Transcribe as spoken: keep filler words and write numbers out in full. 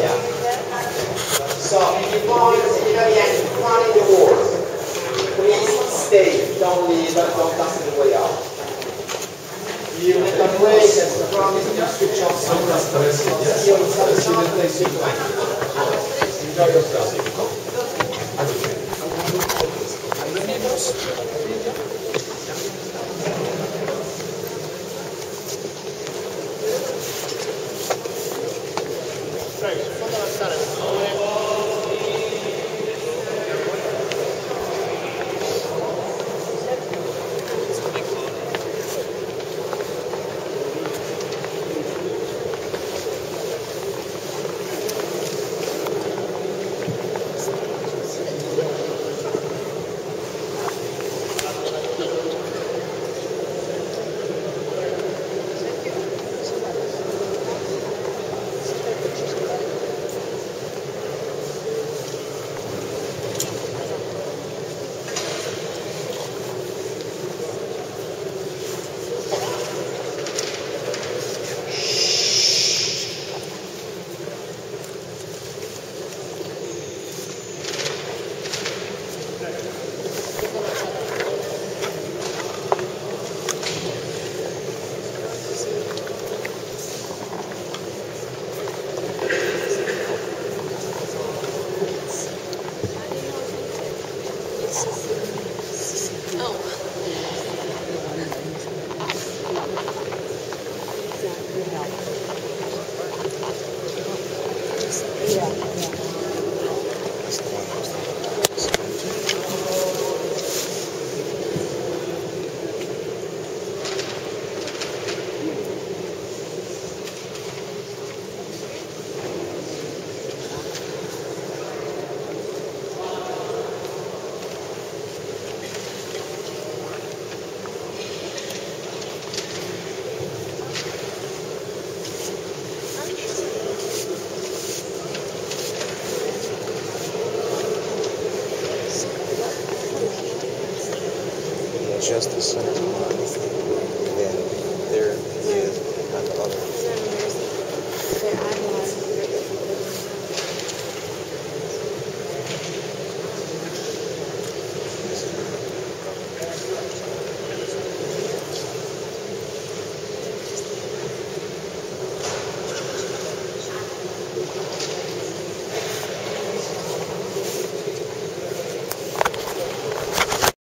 Yeah. So if you find significant fun in the walls, please stay. Don't leave. Don't pass the way out. You make a break and promise to switch off some restaurants. Enjoy yourself. Just a second.